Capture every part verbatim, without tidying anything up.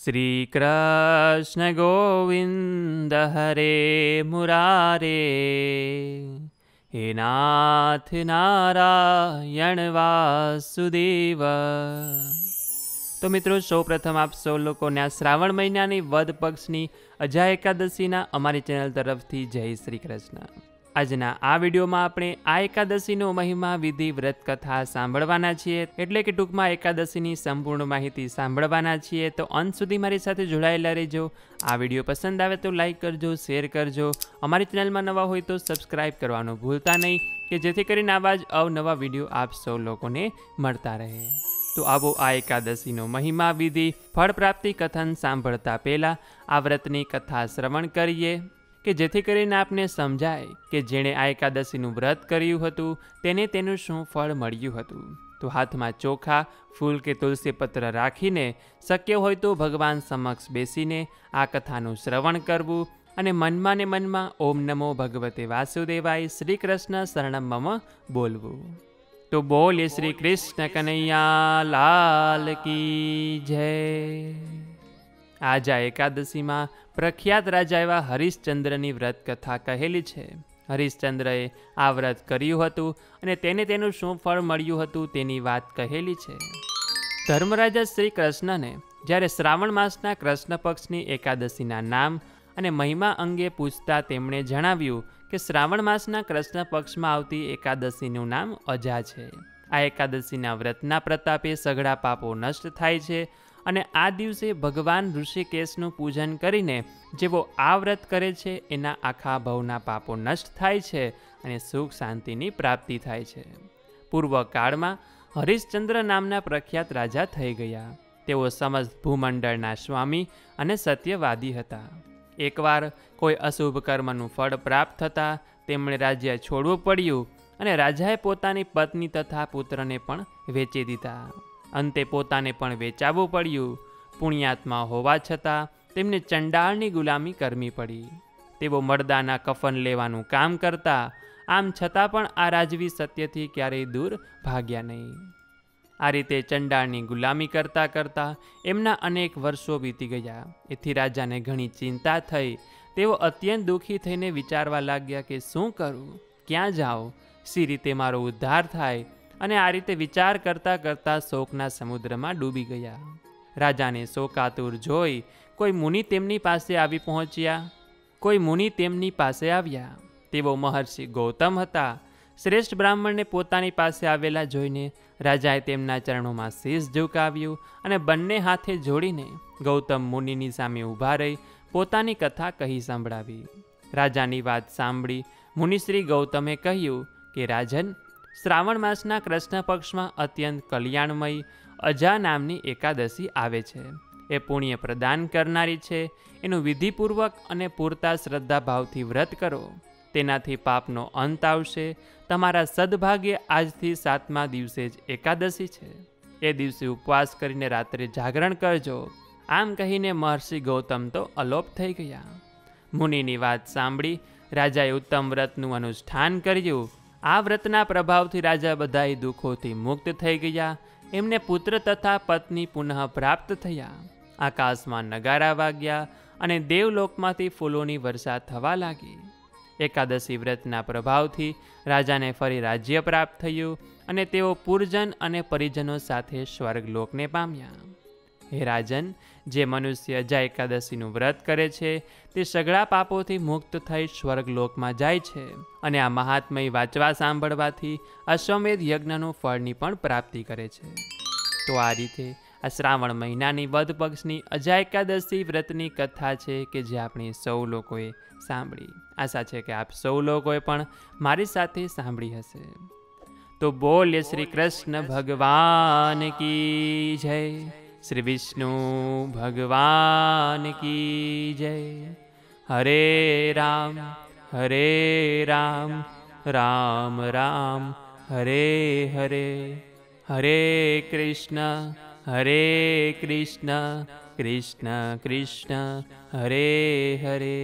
શ્રી કૃષ્ણ ગોવિંદ હરે મુરારે, હે નાથ નારાયણ વાસુદેવ. તો મિત્રો, સૌપ્રથમ આપ સૌ લોકોને આ શ્રાવણ મહિનાની વદ પક્ષની અજા એકાદશીના અમારી ચેનલ તરફથી જય શ્રી કૃષ્ણ. આજના આ વિડીયોમાં આપણે આ એકાદશીનો મહિમા, વિધિ, વ્રત કથા સાંભળવાના છીએ. એટલે કે ટૂંકમાં એકાદશીની સંપૂર્ણ માહિતી સાંભળવાના છીએ. તો અંત સુધી મારી સાથે જોડાયેલા રહેજો. આ વિડીયો પસંદ આવે તો લાઈક કરજો, શેર કરજો. અમારી ચેનલમાં નવા હોય તો સબસ્ક્રાઈબ કરવાનું ભૂલતા નહીં, કે જેથી કરીને આવા જ અવનવા વિડીયો આપ સૌ લોકોને મળતા રહે. તો આવો આ એકાદશીનો મહિમા, વિધિ, ફળ પ્રાપ્તિ કથન સાંભળતા પહેલાં આ વ્રતની કથા શ્રવણ કરીએ, કે જેથી કરીને આપને સમજાય કે જેણે આ એકાદશીનું વ્રત કર્યું હતું તેને તેનું શું ફળ મળ્યું હતું. તો હાથમાં ચોખા, ફૂલ કે તુલસી પત્ર રાખીને શક્ય હોય તો ભગવાન સમક્ષ બેસીને આ કથાનું શ્રવણ કરવું અને મનમાં ને મનમાં ઓમ નમો ભગવતે વાસુદેવાય શ્રી કૃષ્ણ શરણમ મમ બોલવું. તો બોલે શ્રી કૃષ્ણ કનૈયા લાલ કી જય. આજા એકાદશીમાં પ્રખ્યાત રાજા એવા હરિશ્ચંદ્રની વ્રત કથા કહેલી છે. હરિશ્ચંદ્રએ આ વ્રત કર્યું હતું અને તેને તેનું શું ફળ મળ્યું હતું તેની વાત કહેલી છે. ધર્મરાજા શ્રી કૃષ્ણને જ્યારે શ્રાવણ માસના કૃષ્ણ પક્ષની એકાદશીના નામ અને મહિમા અંગે પૂછતા તેમણે જણાવ્યું કે શ્રાવણ માસના કૃષ્ણ પક્ષમાં આવતી એકાદશીનું નામ અજા છે. આ એકાદશીના વ્રતના પ્રતાપે સઘળા પાપો નષ્ટ થાય છે અને આ દિવસે ભગવાન ઋષિકેશનું પૂજન કરીને જેવો આ વ્રત કરે છે એના આખા ભવના પાપો નષ્ટ થાય છે અને સુખ શાંતિની પ્રાપ્તિ થાય છે. પૂર્વકાળમાં હરિશ્ચંદ્ર નામના પ્રખ્યાત રાજા થઈ ગયા. તેઓ સમસ્ત ભૂમંડળના સ્વામી અને સત્યવાદી હતા. એકવાર કોઈ અશુભ કર્મનું ફળ પ્રાપ્ત થતાં તેમણે રાજ્ય છોડવું પડ્યું અને રાજાએ પોતાની પત્ની તથા પુત્રને પણ વેચી દીધા. અંતે પોતાને પણ વેચાવવું પડ્યું. પુણ્યાત્મા હોવા છતાં તેમને ચંડાળની ગુલામી કરવી પડી. તેઓ મર્દાના કફન લેવાનું કામ કરતા, આમ છતાં પણ આ રાજવી સત્યથી ક્યારેય દૂર ભાગ્યા નહીં. આ રીતે ચંડાળની ગુલામી કરતાં કરતાં એમના અનેક વર્ષો વીતી ગયા. એથી રાજાને ઘણી ચિંતા થઈ. તેઓ અત્યંત દુઃખી થઈને વિચારવા લાગ્યા કે શું કરું, ક્યાં જાઉં, સી રીતે મારો ઉદ્ધાર થાય. અને આ રીતે વિચાર કરતાં કરતાં શોકના સમુદ્રમાં ડૂબી ગયા. રાજાને શોકાતુર જોઈ કોઈ મુનિ તેમની પાસે આવી પહોંચ્યા. કોઈ મુનિ તેમની પાસે આવ્યા. તેઓ મહર્ષિ ગૌતમ હતા. શ્રેષ્ઠ બ્રાહ્મણને પોતાની પાસે આવેલા જોઈને રાજાએ તેમના ચરણોમાં શીશ ઝુકાવ્યું અને બંને હાથે જોડીને ગૌતમ મુનિની સામે ઊભા રહી પોતાની કથા કહી સંભળાવી. રાજાની વાત સાંભળી મુનિશ્રી ગૌતમે કહ્યું કે રાજન, શ્રાવણ માસના કૃષ્ણ પક્ષમાં અત્યંત કલ્યાણમય અજા નામની એકાદશી આવે છે. એ પુણ્ય પ્રદાન કરનારી છે. એનું વિધિપૂર્વક અને પૂરતા શ્રદ્ધાભાવથી વ્રત કરો. તેનાથી પાપનો અંત આવશે. તમારા સદભાગ્યે આજથી સાતમા દિવસે જ એકાદશી છે. એ દિવસે ઉપવાસ કરીને રાત્રે જાગરણ કરજો. આમ કહીને મહર્ષિ ગૌતમ તો અલોપ થઈ ગયા. મુનિની વાત સાંભળી રાજાએ ઉત્તમ વ્રતનું અનુષ્ઠાન કર્યું. આ વ્રતના પ્રભાવથી રાજા બધાય દુઃખોથી મુક્ત થઈ ગયા. એમને પુત્ર તથા પત્ની પુનઃ પ્રાપ્ત થયા. આકાશમાં નગારા વાગ્યા અને દેવલોકમાંથી ફૂલોની વર્ષા થવા લાગી. એકાદશી વ્રતના પ્રભાવથી રાજાને ફરી રાજ્ય પ્રાપ્ત થયું અને તેઓ પૂરજન અને પરિજનો સાથે સ્વર્ગલોકને પામ્યા. હે રાજન, જે મનુષ્ય અજા એકાદશીનું વ્રત કરે છે તે સઘળા પાપોથી મુક્ત થઈ સ્વર્ગલોકમાં જાય છે અને આ મહાત્મય વાંચવા સાંભળવાથી અશ્વમેધ યજ્ઞનું ફળની પણ પ્રાપ્તિ કરે છે. તો આ રીતે આ શ્રાવણ મહિનાની વદ પક્ષની અજા એકાદશી વ્રતની કથા છે કે જે આપણે સૌ લોકોએ સાંભળી. આશા છે કે આપ સૌ લોકોએ પણ મારી સાથે સાંભળી હશે. તો બોલે શ્રી કૃષ્ણ ભગવાન કી જય. શ્રી વિષ્ણુ ભગવાન કી જય. હરે રામ હરે રામ રામ રામ હરે હરે. હરે કૃષ્ણ હરે કૃષ્ણ કૃષ્ણ કૃષ્ણ હરે હરે.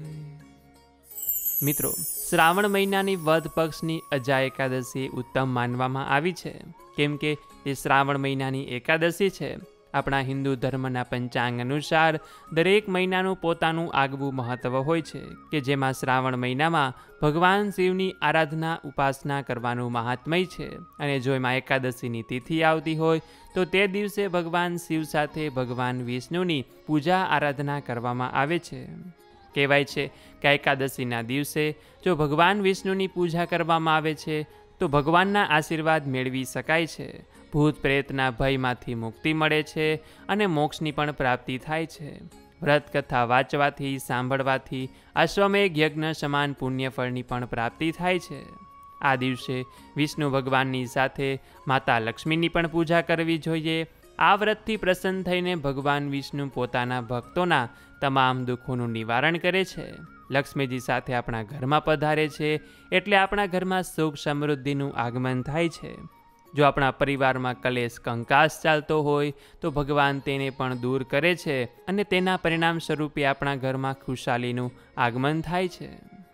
મિત્રો, શ્રાવણ મહિનાની વદ પક્ષની અજા એકાદશી ઉત્તમ માનવામાં આવી છે, કેમ કે તે શ્રાવણ મહિનાની એકાદશી છે. આપણા હિન્દુ ધર્મના પંચાંગ અનુસાર દરેક મહિનાનું પોતાનું આગવું મહત્ત્વ હોય છે કે જેમાં શ્રાવણ મહિનામાં ભગવાન શિવની આરાધના ઉપાસના કરવાનું મહાત્મય છે. અને જો એમાં એકાદશીની તિથિ આવતી હોય તો તે દિવસે ભગવાન શિવ સાથે ભગવાન વિષ્ણુની પૂજા આરાધના કરવામાં આવે છે. કહેવાય છે કે એકાદશીના દિવસે જો ભગવાન વિષ્ણુની પૂજા કરવામાં આવે છે તો ભગવાનના આશીર્વાદ મેળવી શકાય છે, ભૂત પ્રેતના ભયમાંથી મુક્તિ મળે છે અને મોક્ષની પણ પ્રાપ્તિ થાય છે. વ્રત કથા વાંચવાથી, સાંભળવાથી અશ્વમેઘ યજ્ઞ સમાન પુણ્યફળની પણ પ્રાપ્તિ થાય છે. આ દિવસે વિષ્ણુ ભગવાનની સાથે માતા લક્ષ્મીની પણ પૂજા કરવી જોઈએ. આ વ્રતથી પ્રસન્ન થઈને ભગવાન વિષ્ણુ પોતાના ભક્તોના તમામ દુઃખોનું નિવારણ કરે છે. લક્ષ્મીજી સાથે આપણા ઘરમાં પધારે છે એટલે આપણા ઘરમાં સુખ સમૃદ્ધિનું આગમન થાય છે. જો આપણા પરિવારમાં કલેશ કંકાસ ચાલતો હોય તો ભગવાન તેને પણ દૂર કરે છે અને તેના પરિણામ સ્વરૂપે આપણા ઘરમાં ખુશાલીનું આગમન થાય છે.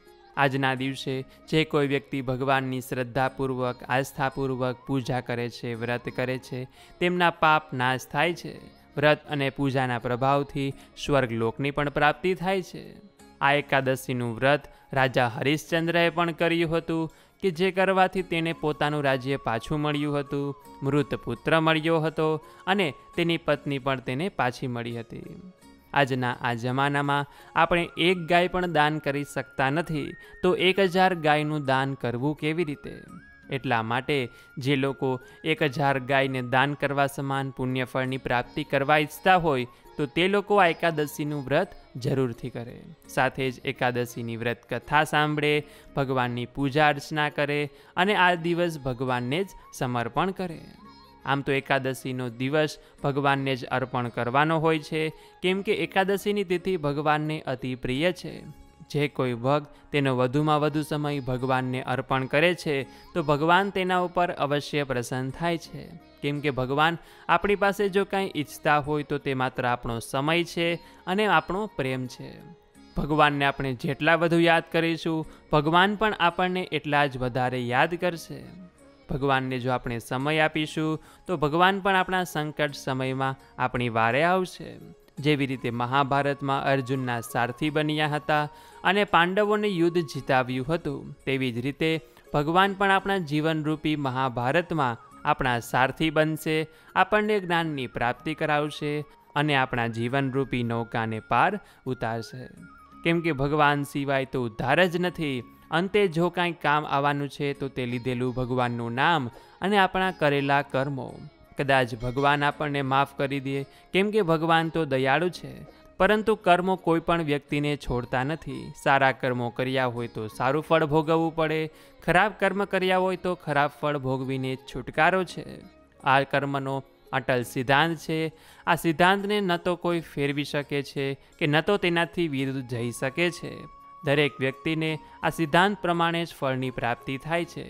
આજના દિવસે જે કોઈ વ્યક્તિ ભગવાનની શ્રદ્ધાપૂર્વક, આસ્થાપૂર્વક પૂજા કરે છે, વ્રત કરે છે, તેમના પાપ નાશ થાય છે. વ્રત અને પૂજાના પ્રભાવથી સ્વર્ગલોકની પણ પ્રાપ્તિ થાય છે. આ એકાદશીનું વ્રત રાજા હરિશ્ચંદ્રએ પણ કર્યું હતું કે જે કરવાથી તેને પોતાનું રાજ્ય પાછું મળ્યું હતું, મૃત પુત્ર મળ્યો હતો અને તેની પત્ની પણ તેને પાછી મળી હતી. આજના આ જમાનામાં આપણે એક ગાય પણ દાન કરી શકતા નથી તો એક હજાર ગાયનું દાન કરવું કેવી રીતે? એટલા માટે જે લોકો એક હજાર ગાયને દાન કરવા સમાન પુણ્યફળની પ્રાપ્તિ કરવા ઈચ્છતા હોય તો તે લોકો આ એકાદશીનું વ્રત જરૂરથી કરે. સાથે જ એકાદશીની વ્રત કથા સાંભળે, ભગવાનની પૂજા અર્ચના કરે અને આ દિવસ ભગવાનને જ સમર્પણ કરે. આમ તો એકાદશીનો દિવસ ભગવાનને જ અર્પણ કરવાનો હોય છે, કેમ કે એકાદશીની તિથિ ભગવાનને અતિ પ્રિય છે. જે કોઈ ભક્ત તેનો વધુમાં વધુ સમય ભગવાનને અર્પણ કરે છે તો ભગવાન તેના ઉપર અવશ્ય પ્રસન્ન થાય છે. કેમ કે ભગવાન આપણી પાસે જો કાંઈ ઈચ્છતા હોય તો તે માત્ર આપણો સમય છે અને આપણો પ્રેમ છે. ભગવાનને આપણે જેટલા વધુ યાદ કરીશું ભગવાન પણ આપણને એટલા જ વધારે યાદ કરશે. ભગવાનને જો આપણે સમય આપીશું તો ભગવાન પણ આપણા સંકટ સમયમાં આપણી વારે આવશે. જેવી રીતે મહાભારતમાં અર્જુનના સારથી બન્યા હતા અને પાંડવોને યુદ્ધ જીતાવ્યું હતું, તેવી જ રીતે ભગવાન પણ આપણા જીવનરૂપી મહાભારતમાં આપણા સારથી બનશે, આપણને જ્ઞાનની પ્રાપ્તિ કરાવશે અને આપણા જીવનરૂપી નૌકાને પાર ઉતારશે. કેમ કે ભગવાન સિવાય તો ઉદ્ધાર જ નથી. અંતે જો કાંઈ કામ આવવાનું છે તો તે લીધેલું ભગવાનનું નામ અને આપણા કરેલા કર્મો. કદાચ ભગવાન આપણને માફ કરી દે, કેમ કે ભગવાન તો દયાળુ છે, પરંતુ કર્મો કોઈ પણ વ્યક્તિને છોડતા નથી. સારા કર્મો કર્યા હોય તો સારું ફળ ભોગવવું પડે, ખરાબ કર્મ કર્યા હોય તો ખરાબ ફળ ભોગવીને છુટકારો છે. આ કર્મનો અટલ સિદ્ધાંત છે. આ સિદ્ધાંતને ન તો કોઈ ફેરવી શકે છે કે ન તો તેનાથી વિરુદ્ધ જઈ શકે છે. દરેક વ્યક્તિને આ સિદ્ધાંત પ્રમાણે જ ફળની પ્રાપ્તિ થાય છે.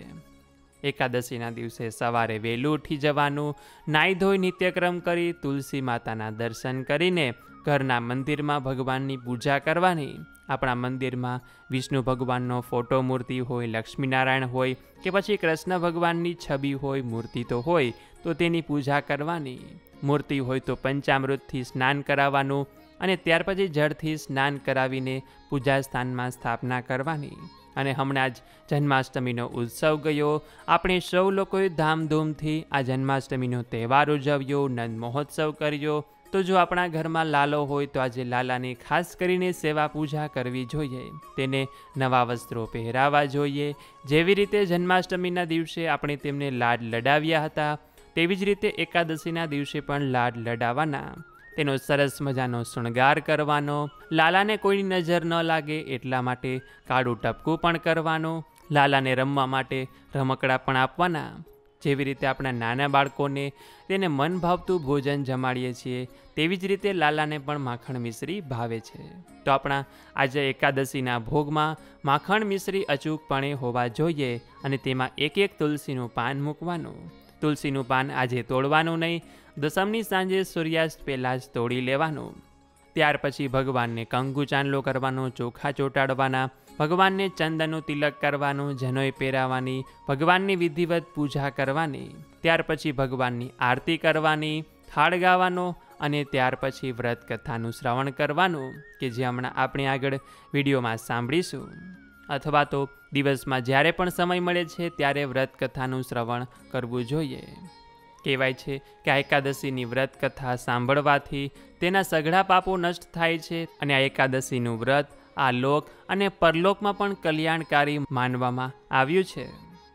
એકાદશીના દિવસે સવારે વહેલું ઉઠી જવાનું, નાહી ધોઈ નિત્યક્રમ કરી તુલસી માતાના દર્શન કરીને ઘરના મંદિરમાં ભગવાનની પૂજા કરવાની. આપણા મંદિરમાં વિષ્ણુ ભગવાનનો ફોટો મૂર્તિ હોય, લક્ષ્મીનારાયણ હોય કે પછી કૃષ્ણ ભગવાનની છબી હોય, મૂર્તિ તો હોય તો તેની પૂજા કરવાની. મૂર્તિ હોય તો પંચામૃતથી સ્નાન કરાવવાનું અને ત્યાર પછી જળથી સ્નાન કરાવીને પૂજા સ્થાનમાં સ્થાપના કરવાની. અને હમણાં જ જન્માષ્ટમીનો ઉત્સવ ગયો. આપણે સૌ લોકોએ ધામધૂમથી આ જન્માષ્ટમીનો તહેવાર ઉજવ્યો, નંદ મહોત્સવ કર્યો. તો જો આપણા ઘરમાં લાલો હોય તો આજે લાલાની ખાસ કરીને સેવા પૂજા કરવી જોઈએ, તેને નવા વસ્ત્રો પહેરાવા જોઈએ. જેવી રીતે જન્માષ્ટમીના દિવસે આપણે તેમને લાડ લડાવ્યા હતા તેવી જ રીતે એકાદશીના દિવસે પણ લાડ લડાવવાના. તેનો સરસ મજાનો શૃંગાર કરવાનો, લાલાને કોઈની નજર ન લાગે એટલા માટે કાળું ટપકું પણ કરવાનું, લાલાને રમવા માટે રમકડા પણ આપવાના. જેવી રીતે આપણા નાના બાળકોને તેને મન ભાવતું ભોજન જમાડીએ છીએ તેવી જ રીતે લાલાને પણ માખણ મિશ્રી ભાવે છે. તો આપણા આજે એકાદશીના ભોગમાં માખણ મિશ્રી અચૂકપણે હોવા જોઈએ અને તેમાં એક એક તુલસીનું પાન મૂકવાનું. તુલસીનું પાન આજે તોડવાનું નહીં, દસમની સાંજે સૂર્યાસ્ત પહેલાં જ તોડી લેવાનું. ત્યાર પછી ભગવાનને કંકુ ચાંદલો કરવાનો, ચોખા ચોંટાડવાના, ભગવાનને ચંદનનું તિલક કરવાનું, જનોઈ પહેરાવવાની, ભગવાનની વિધિવત પૂજા કરવાની. ત્યાર પછી ભગવાનની આરતી કરવાની, થાળ ગાવાનો અને ત્યાર પછી વ્રત કથાનું શ્રવણ કરવાનું કે જે હમણાં આપણે આગળ વિડીયોમાં સાંભળીશું, અથવા તો દિવસમાં જ્યારે પણ સમય મળે છે ત્યારે વ્રત કથાનું શ્રવણ કરવું જોઈએ. કહેવાય છે કે આ એકાદશીની વ્રત કથા સાંભળવાથી તેના સઘળા પાપો નષ્ટ થાય છે અને આ એકાદશીનું વ્રત આ લોક અને પરલોકમાં પણ કલ્યાણકારી માનવામાં આવ્યું છે.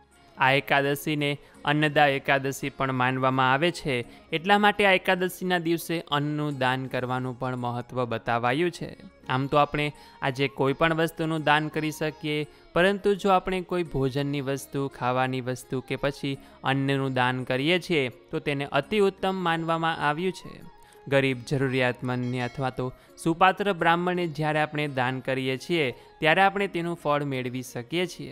આ એકાદશીને અન્નદા એકાદશી પણ માનવામાં આવે છે. એટલા માટે આ એકાદશીના દિવસે અન્નનું દાન કરવાનું પણ મહત્ત્વ બતાવાયું છે. આમ તો આપણે આજે કોઈ પણ વસ્તુનું દાન કરી શકીએ, પરંતુ જો આપણે કોઈ ભોજનની વસ્તુ, ખાવાની વસ્તુ કે પછી અન્નનું દાન કરીએ છીએ તો તેને અતિ ઉત્તમ માનવામાં આવ્યું છે. ગરીબ, જરૂરિયાતમંદને અથવા તો સુપાત્ર બ્રાહ્મણને જ્યારે આપણે દાન કરીએ છીએ ત્યારે આપણે તેનું ફળ મેળવી શકીએ છીએ.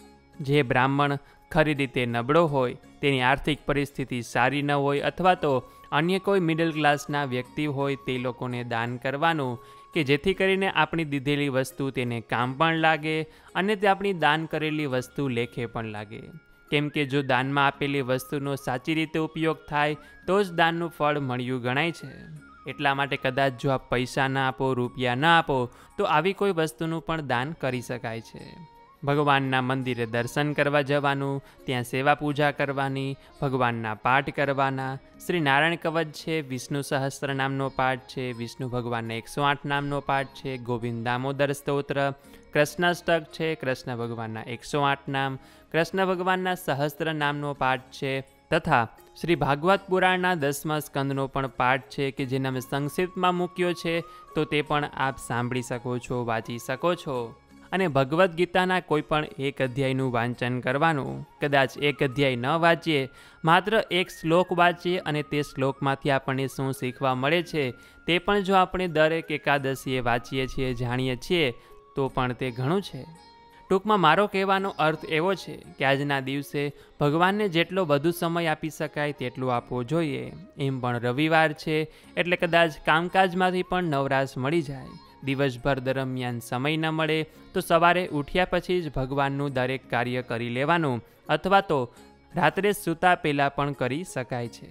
જે બ્રાહ્મણ ખરી રીતે નબળો હોય, તેની આર્થિક પરિસ્થિતિ સારી ન હોય, અથવા તો અન્ય કોઈ મિડલ ક્લાસના વ્યક્તિ હોય, તે લોકોને દાન કરવાનું કે જેથી કરીને આપણી દીધેલી વસ્તુ તેને કામ પણ લાગે અને તે આપણી દાન કરેલી વસ્તુ લેખે પણ લાગે. કેમ કે જો દાનમાં આપેલી વસ્તુનો સાચી રીતે ઉપયોગ થાય તો જ દાનનું ફળ મળ્યું ગણાય છે. એટલા માટે કદાચ જો આપ પૈસા ના આપો, રૂપિયા ના આપો, તો આવી કોઈ વસ્તુનું પણ દાન કરી શકાય છે. ભગવાનના મંદિરે દર્શન કરવા જવાનું, ત્યાં સેવા પૂજા કરવાની, ભગવાનના પાઠ કરવાના, શ્રી નારાયણ કવચ છે, વિષ્ણુ સહસ્ત્ર નામનો પાઠ છે, વિષ્ણુ ભગવાનના એકસો આઠ નામનો પાઠ છે, ગોવિંદ દામોદર સ્તોત્ર, કૃષ્ણાષ્ટક છે, કૃષ્ણ ભગવાનના એકસો આઠ નામ, કૃષ્ણ ભગવાનના સહસ્ત્ર નામનો પાઠ છે, તથા શ્રી ભાગવત પુરાણના દસમા સ્કંદનો પણ પાઠ છે કે જેને અમે સંક્ષિપ્તમાં મૂક્યો છે, તો તે પણ આપ સાંભળી શકો છો, વાંચી શકો છો. અને ભગવદ્ ગીતાના કોઈ પણ એક અધ્યાયનું વાંચન કરવાનું. કદાચ એક અધ્યાય ન વાંચીએ, માત્ર એક શ્લોક વાંચીએ અને તે શ્લોકમાંથી આપણને શું શીખવા મળે છે તે પણ જો આપણે દરેક એકાદશીએ વાંચીએ છીએ, જાણીએ છીએ, તો પણ તે ઘણું છે. ટૂંકમાં મારો કહેવાનો અર્થ એવો છે કે આજના દિવસે ભગવાનને જેટલો વધુ સમય આપી શકાય તેટલો આપવો જોઈએ. એમ પણ રવિવાર છે એટલે કદાચ કામકાજમાંથી પણ નવરાશ મળી જાય. દિવસભર દરમિયાન સમય ન મળે તો સવારે ઉઠ્યા પછી જ ભગવાનનું દરેક કાર્ય કરી લેવાનું, અથવા તો રાત્રે સૂતા પહેલાં પણ કરી શકાય છે.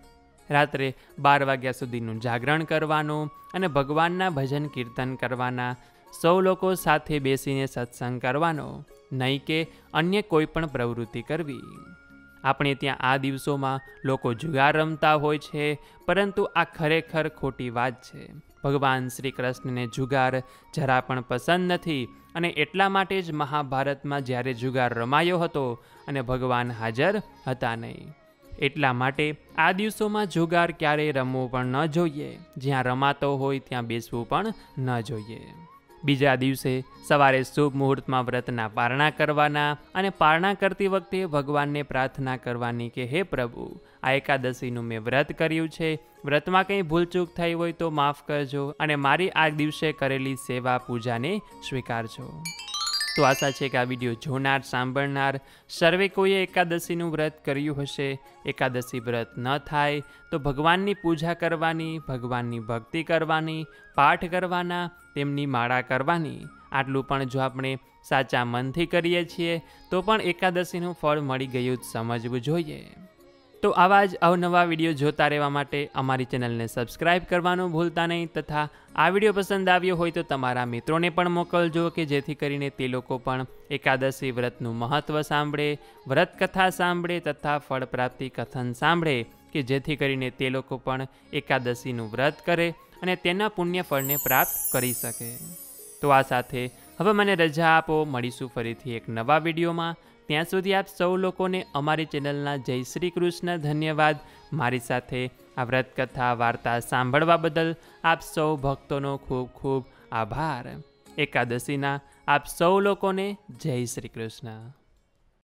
રાત્રે બાર વાગ્યા સુધીનું જાગરણ કરવાનું અને ભગવાનના ભજન કીર્તન કરવાના, સૌ લોકો સાથે બેસીને સત્સંગ કરવાનો, નહીં કે અન્ય કોઈ પણ પ્રવૃત્તિ કરવી. આપણે ત્યાં આ દિવસોમાં લોકો જુગાર રમતા હોય છે, પરંતુ આ ખરેખર ખોટી વાત છે. ભગવાન શ્રી કૃષ્ણને જુગાર જરા પણ પસંદ નથી અને એટલા માટે જ મહાભારતમાં જ્યારે જુગાર રમાયો હતો અને ભગવાન હાજર હતા નહીં. એટલા માટે આ દિવસોમાં જુગાર ક્યારેય રમવો પણ ન જોઈએ. જ્યાં રમાતો હોય ત્યાં બેસવું પણ ન જોઈએ. બીજા દિવસે સવારે શુભ મુહૂર્તમાં વ્રતના પારણા કરવાના અને પારણા કરતી વખતે ભગવાનને પ્રાર્થના કરવાની કે હે પ્રભુ, આ એકાદશીનું મેં વ્રત કર્યું છે, વ્રતમાં કંઈ ભૂલચૂક થઈ હોય તો માફ કરજો અને મારી આ દિવસે કરેલી સેવા પૂજાને સ્વીકારજો. તો આશા છે કે આ વિડીયો જોનાર, સાંભળનાર સર્વે કોઈએ એકાદશીનું વ્રત કર્યું હશે. એકાદશી વ્રત ન થાય તો ભગવાનની પૂજા કરવાની, ભગવાનની ભક્તિ કરવાની, પાઠ કરવાના, તેમની માળા કરવાની. આટલું પણ જો આપણે સાચા મનથી કરીએ છીએ તો પણ એકાદશીનું ફળ મળી ગયું જ સમજવું જોઈએ. તો આવા જ અવનવા વિડીયો જોતા રહેવા માટે અમારી ચેનલને સબસ્ક્રાઈબ કરવાનું ભૂલતા નહીં, તથા આ વિડીયો પસંદ આવ્યો હોય તો તમારા મિત્રોને પણ મોકલજો કે જેથી કરીને તે લોકો પણ એકાદશી વ્રતનું મહત્ત્વ સાંભળે, વ્રત કથા સાંભળે તથા ફળ પ્રાપ્તિ કથન સાંભળે, કે જેથી કરીને તે લોકો પણ એકાદશીનું વ્રત કરે અને તેના પુણ્ય ફળને પ્રાપ્ત કરી શકે. તો આ સાથે હવે મને રજા આપો, મળીશું ફરીથી એક નવા વિડીયોમાં. ત્યાં સુધી આપ સૌ લોકોને અમારી ચેનલના જય શ્રી કૃષ્ણ. ધન્યવાદ. મારી સાથે આ વ્રત કથા વાર્તા સાંભળવા બદલ આપ સૌ ભક્તોનો ખૂબ ખૂબ આભાર. એકાદશીના આપ સૌ લોકોને જય શ્રી કૃષ્ણ.